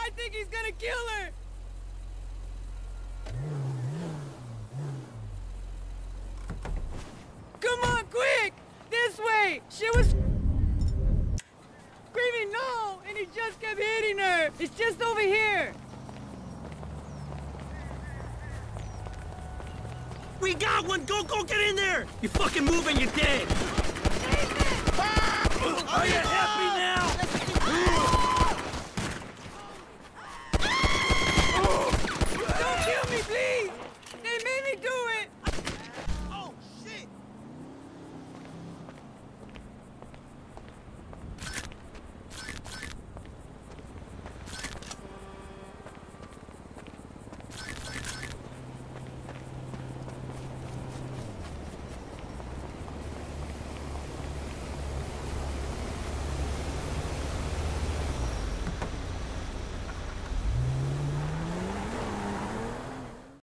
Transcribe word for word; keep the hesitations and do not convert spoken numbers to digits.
I think he's gonna kill her! Come on, quick! This way! She was screaming no, and he just kept hitting her! It's just over here! We got one! Go, go, get in there! You fucking move and you're dead! Ah! Are you happy now?